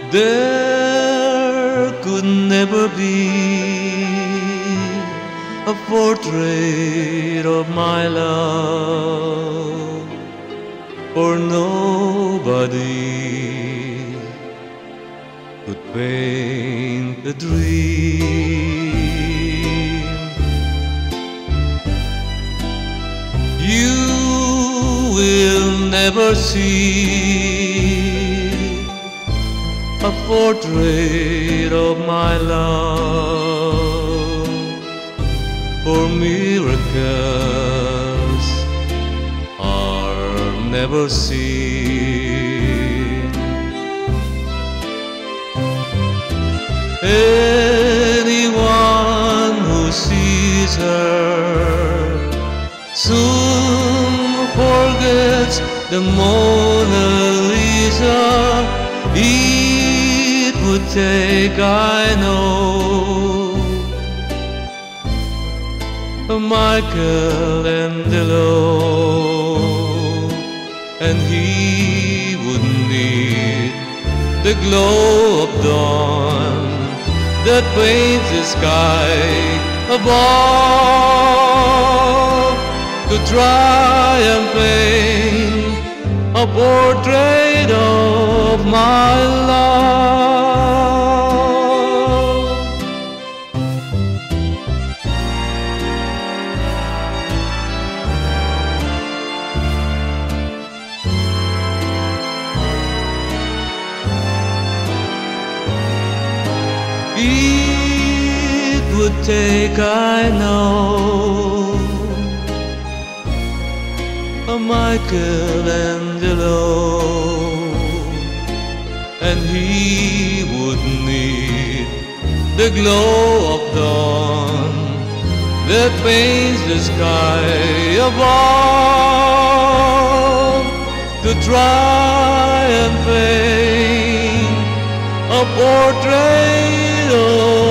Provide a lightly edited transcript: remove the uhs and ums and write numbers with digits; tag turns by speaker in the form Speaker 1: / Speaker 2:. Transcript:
Speaker 1: There could never be a portrait of my love, for nobody could paint the dream. You will never see a portrait of my love, for miracles are never seen. Anyone who sees her soon forgets the Mona Lisa. It would take, I know, a Michelangelo, and he would need the glow of dawn that paints the sky above to try and paint a portrait of my love. It would take, I know, a Michelangelo, and he would need the glow of dawn that paints the sky above to try and paint a portrait of